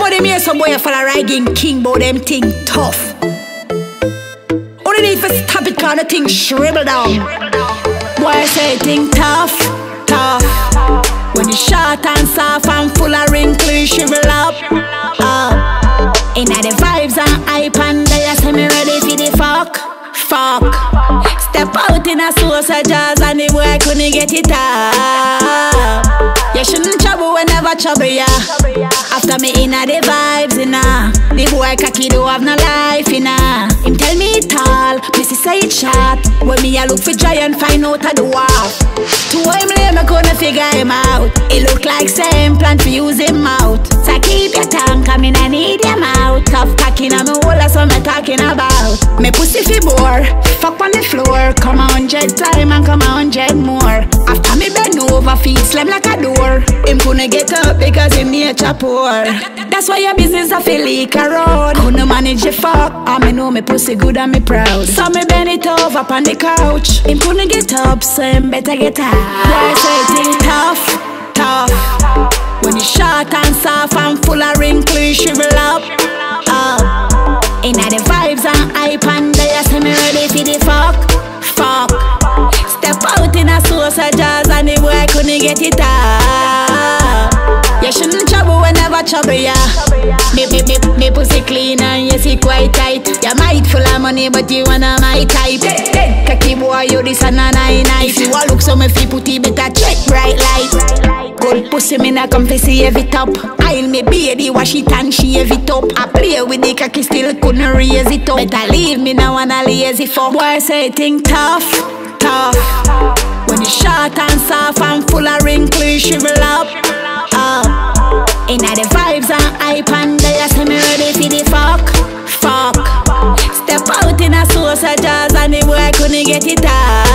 of them here, some boy for a riding king, but them thing tough. Only need to stop it, cause the thing shrivel down. Boy, I say thing tough, tough. When you short and soft and full of wrinkles, shrivel up. Inna the vibes and hype and they say me ready for the fuck. Step out in a saucer jazz and the boy couldn't get it up. You shouldn't trouble whenever trouble ya. After me inna the vibes inna, the boy cocky don't have no life inna. Him tell me it all, Missy say it short. When me a look for joy and find out a the wharf. To him lame I couldn't figure him out. It look like same plan to use him out. So keep your tongue coming, I need your mouth. Tough cocky na me hole, that's what me talking about. Me pussy fi bore, fuck on the floor. Come 100 time and come 100 more. After me bend over, feet slam like a door. Him couldn't get up because him nature poor. That's why your business I feel leak a road. Couldn't manage your fuck, and me know me pussy good and me proud. So me bend it over up on the couch. Him couldn't get up, so him better get out. Boy say thing tough, tough. When you short and soft and full of wrinkles, shrivel up. Inna the vibes and hype and they say me ready for the fuck. Step out in a saucer jazz and the boy couldn't get it up. You shouldn't trouble whenever trouble ya. Me pussy clean and you see quite tight. You might full of money but you wanna my type. Dead cocky boy you this and a nine. If you a look so me fi put it better check bright light. Good pussy me na come fi save it up. I'll me baby wash it and shave it up. I play with the cocky still couldn't raise it up. Better leave me now and a lazy fuck. Boy say thing tough, tough. When you short and soft and full of wrinkles, shrivel up. Inna the vibes and hype and they say me ready for the fuck. Step out in a saucer jazz and the boy couldn't get it up.